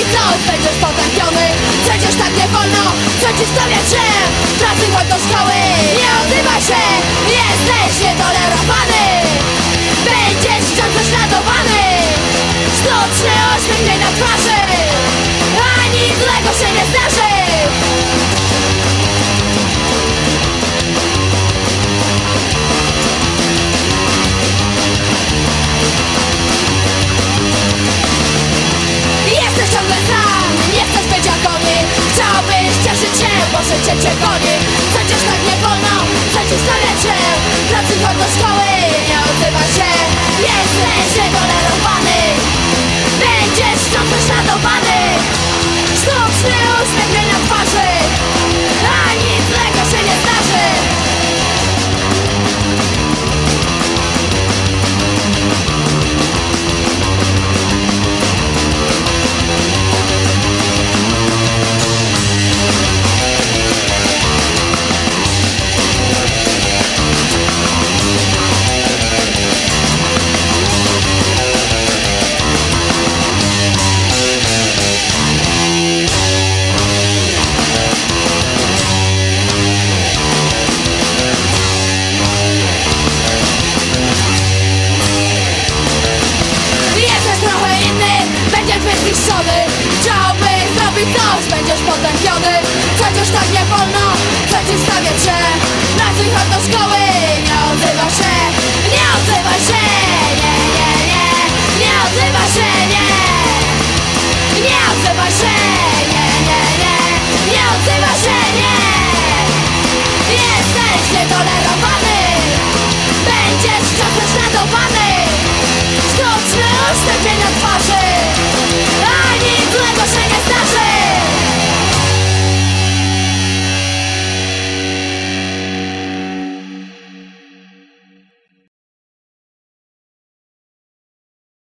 coś, będziesz potępiony. Przecież tak nie wolno, co ci stawiać się. Pracy chodź do szkoły, nie odzywaj się. Jesteś nietolerowany. Będziesz wciąż prześladowany. Sztuczny uśmiech miej na twarzy, a nic złego się nie zdarzy. Jesteś ciągle sam, nie chcesz być jak oni. Chciałbyś cieszyć się, bo życie cię goni. Przecież tak nie wolno, przeciwstawiać się. Pracy chodź do szkoły, nie odzywaj się. Jesteś nietolerowany. Będziesz wciąż prześladowany. Sztuczny uśmiech miej na twarzy, a nic złego się nie zdarzy. Chciałbyś zrobić coś, będziesz potępiony. Przecież tak nie wolno, przeciwstawiać się. Pracuj, chodź do szkoły, nie odzywaj się. Nie odzywaj się, nie, nie, nie. Nie odzywaj się, nie. Nie odzywaj się, nie, nie, nie. Nie odzywaj się, nie. Jesteś nietolerowany. Będziesz wciąż prześladowany. Sztuczny uśmiech miej na